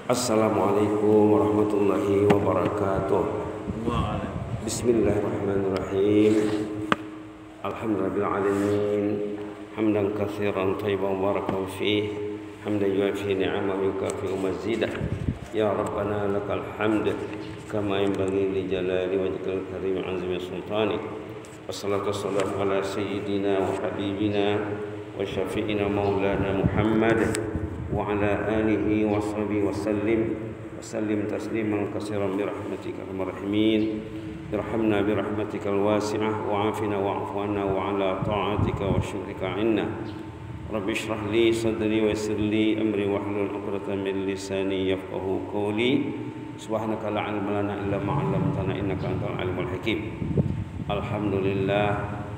Assalamualaikum warahmatullahi wabarakatuh. Bismillahirrahmanirrahim. Alhamdulillahirrahmanirrahim. Hamdan katsiran thayyiban mubarakan fih. Hamdan yuafi ni'amahu wa yukafi'u mazidah. Ya Rabbana lakal hamd kama yanbaghi li jalali wajhikal karim 'azimi sultani. Wassalatu wassalamu ala sayyidina wa habibina wa syafi'ina maulana Muhammad wa ala alihi wa sahbihi wa sallim tasliman katsiran bi rahmatika arhamar rahimin. Irhamna bi rahmatikal wasi'ah wa 'afina wa'fu 'anna wa ala ta'atika wa syukrika 'inna. Rabbi shrah li sadri wa yassir li amri wahlul 'uqdatam min lisani yafqahu qawli. Subhanaka la 'ilma lana illa ma 'allamtana innaka antal 'alimul hakim. Alhamdulillah,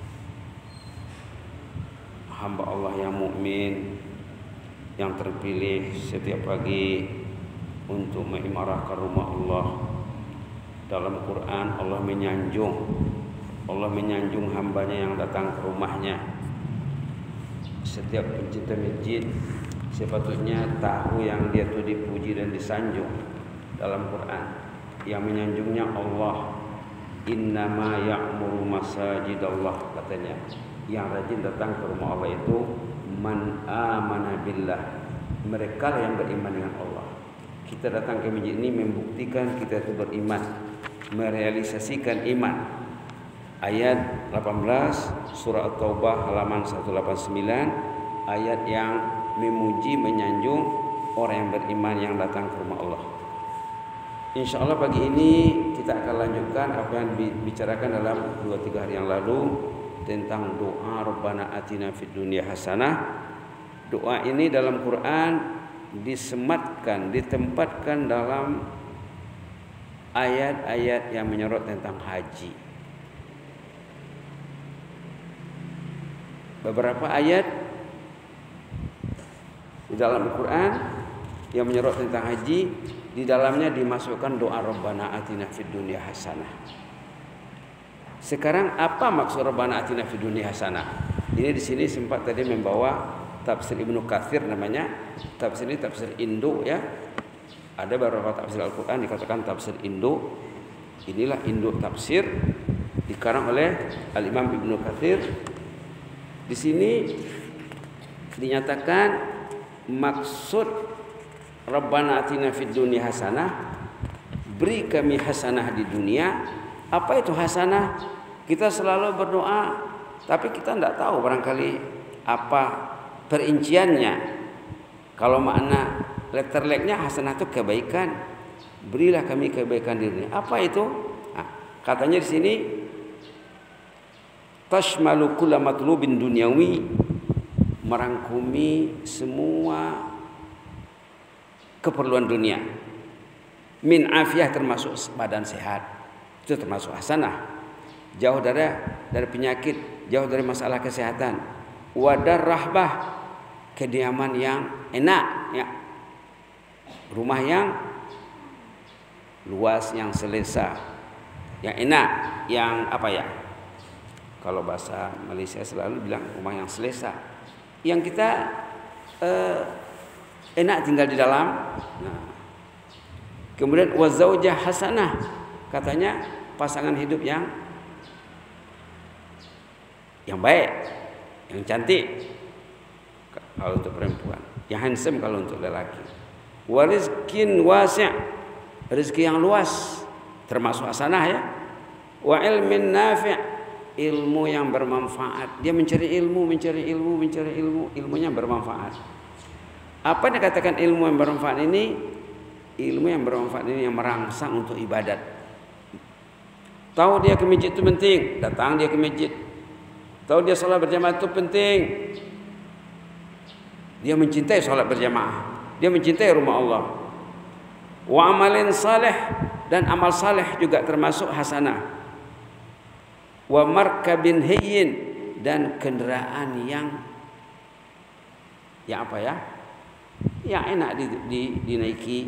hamba Allah yang mukmin yang terpilih setiap pagi untuk mengimarahkan rumah Allah. Dalam Quran Allah menyanjung hambanya yang datang ke rumahnya. Setiap pencinta masjid sepatutnya tahu yang dia itu dipuji dan disanjung dalam Quran. Yang menyanjungnya Allah. Innama ya'muru masajidallah, katanya. Yang rajin datang ke rumah Allah itu man amana billah, mereka yang beriman dengan Allah. Kita datang ke masjid ini membuktikan kita itu beriman, merealisasikan iman. Ayat 18 surah At-Taubah halaman 189, ayat yang memuji menyanjung orang yang beriman yang datang ke rumah Allah. Insyaallah pagi ini kita akan lanjutkan apa yang dibicarakan dalam 2-3 hari yang lalu tentang doa Rabbana atina fid dunya hasanah. Doa ini dalam Quran disematkan, ditempatkan dalam ayat-ayat yang menyorot tentang haji. Beberapa ayat di dalam Al-Quran yang menyorot tentang haji, di dalamnya dimasukkan doa Rabbana atina fid dunya hasanah. Sekarang apa maksud Rabbana atina fid dunya hasanah? Ini di sini sempat tadi membawa tafsir Ibnu Katsir, namanya tafsir ini tafsir Indo ya. Ada beberapa tafsir Al-Quran dikatakan tafsir Indo. Inilah Indo tafsir dikarang oleh Al-Imam Ibnu Katsir. Di sini dinyatakan maksud Rabbana atina fid dunya hasanah, beri kami hasanah di dunia. Apa itu hasanah? Kita selalu berdoa, tapi kita tidak tahu barangkali apa perinciannya. Kalau makna letter-letternya hasanah itu kebaikan, berilah kami kebaikan di dunia. Apa itu? Nah, katanya di sini tashmalu kulla matlubin dunyawi, merangkumi semua keperluan dunia. Min afiyah, termasuk badan sehat, itu termasuk hasanah. Jauh dari penyakit, jauh dari masalah kesehatan. Wadar rahbah, kediaman yang enak ya. Rumah yang luas, yang selesa, yang enak, yang apa ya? Kalau bahasa Malaysia selalu bilang rumah yang selesa. Yang kita enak tinggal di dalam. Nah. Kemudian wazaujah hasanah, katanya pasangan hidup yang baik, yang cantik kalau untuk perempuan, yang handsome kalau untuk lelaki. Warizkin wasi', rezeki yang luas termasuk hasanah ya. Wa ilmin nafi', ilmu yang bermanfaat. Dia mencari ilmu, ilmunya bermanfaat. Apa yang dikatakan ilmu yang bermanfaat ini? Ilmu yang bermanfaat ini yang merangsang untuk ibadat. Tahu dia ke masjid itu penting, datang dia ke masjid. Tahu dia salat berjamaah itu penting, dia mencintai salat berjamaah, dia mencintai rumah Allah. Wa amalin saleh, dan amal saleh juga termasuk hasanah. Wa markabin hayyin, dan kendaraan yang apa ya? Yang enak dinaiki,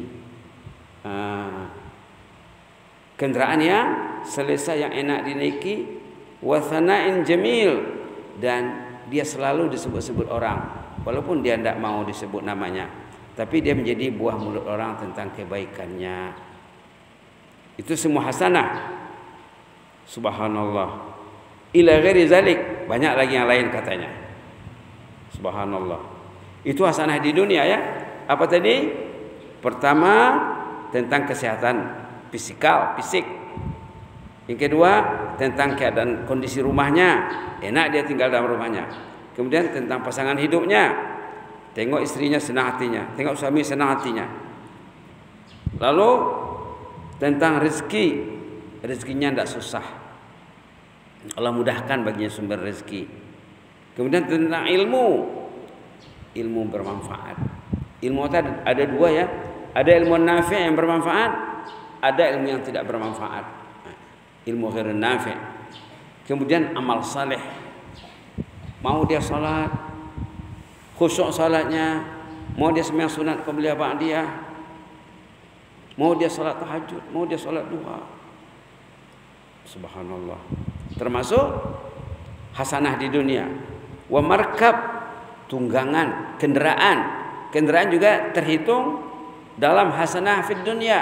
kendaraan yang selesa, yang enak dinaiki. Wa thana'in jamil, dan dia selalu disebut-sebut orang walaupun dia tidak mau disebut namanya. tapi dia menjadi buah mulut orang tentang kebaikannya. Itu semua hasanah. Subhanallah. Ila ghairi zalik, banyak lagi yang lain katanya. Subhanallah. Itu hasanah di dunia ya. Apa tadi? Pertama tentang kesehatan fisik. Yang kedua tentang keadaan kondisi rumahnya, enak dia tinggal dalam rumahnya. Kemudian tentang pasangan hidupnya, tengok istrinya senang hatinya, tengok suami senang hatinya. Lalu tentang rezekinya tidak susah, Allah mudahkan baginya sumber rezeki. Kemudian tentang ilmu bermanfaat. Ilmu ada dua ya, ada ilmu nafi' yang bermanfaat, ada ilmu yang tidak bermanfaat, ilmu ghair nafi'. Kemudian amal saleh, mau dia salat khusyuk salatnya, mau dia sembahyang sunat qabliyah ba'diyah, mau dia salat tahajud, mau dia salat duha. Subhanallah. Termasuk hasanah di dunia. Wa markab, tunggangan, kendaraan juga terhitung dalam hasanah fid dunia.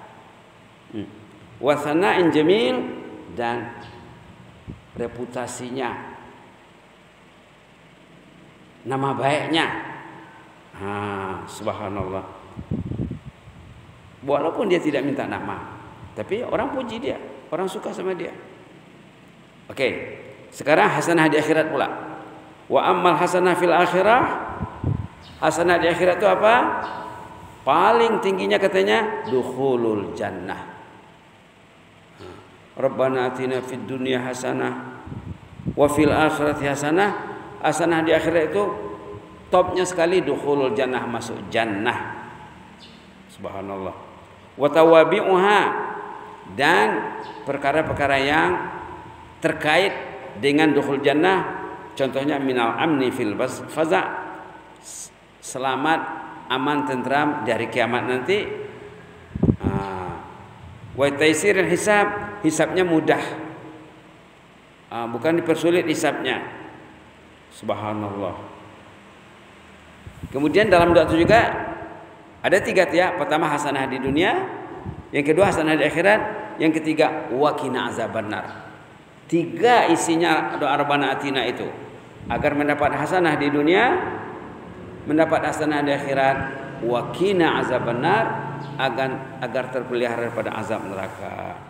Wa sana'in jamil, dan reputasinya, nama baiknya. Subhanallah. Walaupun dia tidak minta nama, tapi orang puji dia, orang suka sama dia. Oke, sekarang hasanah di akhirat pula. Wa ammal hasanah fil akhirah, hasanah di akhirat itu apa? Paling tingginya katanya dukhulul jannah. Rabbana atina fid dunya hasanah wa fil akhirati hasanah. Hasanah di akhirat itu topnya sekali dukhulul jannah, masuk jannah. Subhanallah. Wa tawabi'uha, dan perkara-perkara yang terkait dengan dukhul jannah, contohnya minal amni fil faza', selamat, aman, tentram dari kiamat nanti. Wa taisiril hisab, hisabnya mudah, bukan dipersulit hisabnya. Subhanallah. Kemudian dalam doa itu juga ada 3 ya. Pertama hasanah di dunia, yang kedua hasanah di akhirat, yang ketiga waqina azabannar. 3 isinya doa Rabbana atina itu, agar mendapat hasanah di dunia, mendapat hasanah di akhirat, waqina azabannar, agar terpelihara daripada azab neraka.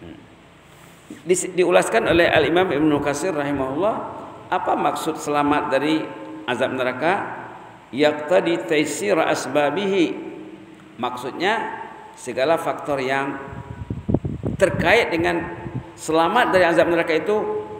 Diulaskan oleh Al-Imam Ibnu Katsir rahimahullah, apa maksud selamat dari azab neraka? Yaqtadi taysir asbabihi, maksudnya segala faktor yang terkait dengan selamat dari azab neraka itu,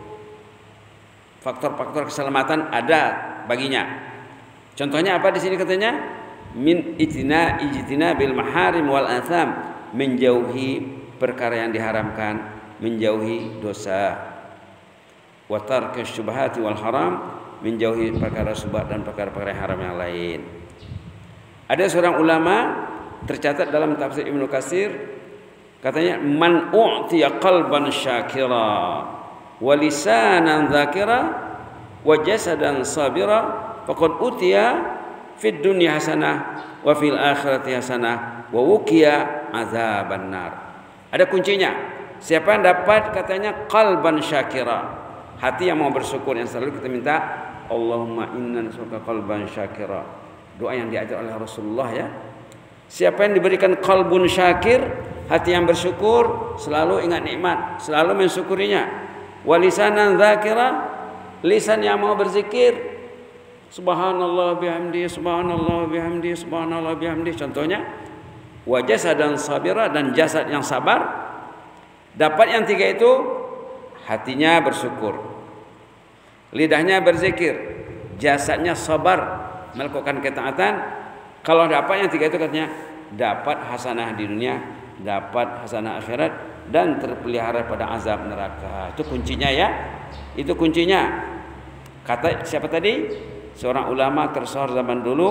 faktor-faktor keselamatan ada baginya. Contohnya apa di sini katanya? Min ijtina bil maharim wal atham, menjauhi perkara yang diharamkan, menjauhi dosa. Wa tarki syubhati wal haram, menjauhi perkara syubhat dan perkara-perkara haram yang lain. Ada seorang ulama tercatat dalam tafsir Ibnu Katsir, katanya man u'tiya qalban syakira wa lisanan dzakira wa jasadan sabira faqad utiya fid dunya hasanah wa fil akhirati hasanah wa wuqiya azabannar. Ada kuncinya. Siapa yang dapat katanya qalban syakira, hati yang mau bersyukur, yang selalu kita minta Allahumma inna nas'aluka qalban syakira, doa yang diajar oleh Rasulullah ya. Siapa yang diberikan qalbun syakir, hati yang bersyukur, selalu ingat nikmat, selalu mensyukurinya. Wa lisanan dzakira, lisan yang mau berzikir, subhanallah bihamdi, subhanallah bihamdi, subhanallah bihamdi. Contohnya wa jasadan sabira, dan jasad yang sabar. Dapat yang 3 itu, hatinya bersyukur, lidahnya berzikir, jasadnya sabar melakukan ketaatan. Kalau dapat yang 3 itu katanya dapat hasanah di dunia, dapat hasanah akhirat, dan terpelihara pada azab neraka. Itu kuncinya ya. Itu kuncinya. Kata siapa tadi? Seorang ulama tersohor zaman dulu,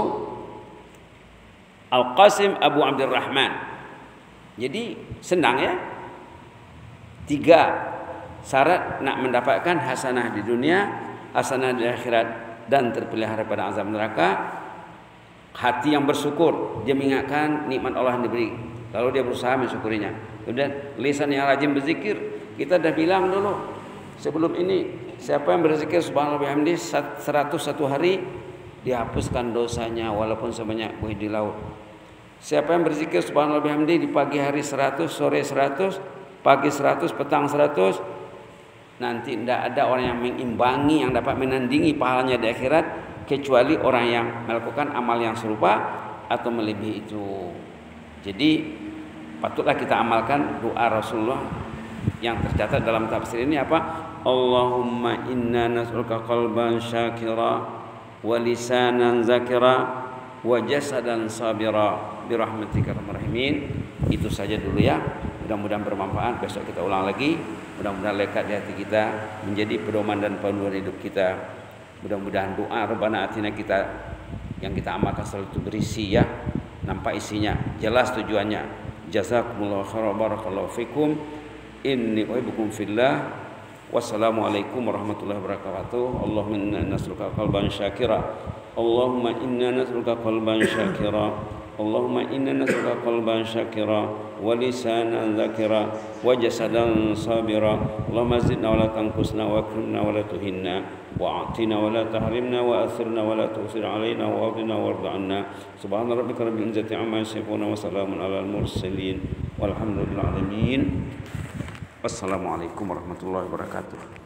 Al-Qasim Abu Abdurrahman. Jadi senang ya. 3 syarat nak mendapatkan hasanah di dunia, hasanah di akhirat, dan terpelihara pada azab neraka. hati yang bersyukur, dia mengingatkan nikmat Allah yang diberi, lalu dia berusaha mensyukurinya. Kemudian lisan yang rajin berzikir, kita dah bilang dulu sebelum ini, siapa yang berzikir subhanallah bihamdi 101 hari, dihapuskan dosanya walaupun sebanyak buih di laut. Siapa yang berzikir subhanallah bihamdi di pagi hari 100, sore 100, pagi 100, petang 100, nanti tidak ada orang yang mengimbangi, yang dapat menandingi pahalanya di akhirat, kecuali orang yang melakukan amal yang serupa atau melebihi itu. Jadi patutlah kita amalkan doa Rasulullah yang tercatat dalam tafsir ini apa? Allahumma inna nas'aluka qalban syakira wa lisanan zakira wa jasadan sabira birahmatika arhamar rahimin. Itu saja dulu ya. Mudah-mudahan bermanfaat. Besok kita ulang lagi. Mudah-mudahan lekat di hati kita, menjadi pedoman dan panduan hidup kita. Mudah-mudahan doa Rabbana atina kita yang kita amalkan selalu itu berisi ya, nampak isinya, jelas tujuannya. Jazakumullahu khairan, barakallahu fikum. Inni uhibbukum fillah. Wassalamualaikum warahmatullahi wabarakatuh. Allahumma inna nas'aluka qalban syakira. Allahumma inna nas'aluka qalban syakira. Allahumma inna nas'aluka qalban syakira wa lisanan dzakira wa jasadan sabira. Allahumma zidna wa la tanqusna wa akrimna wa la tuhinna wa atina wa la tahrimna wa athirna wa la tusir alaina wa aghnina warda 'anna. Subhana rabbika rabbil izzati amma yasifun wa salamun alal mursalin walhamdulillahi alamin. Wassalamualaikum warahmatullahi wabarakatuh.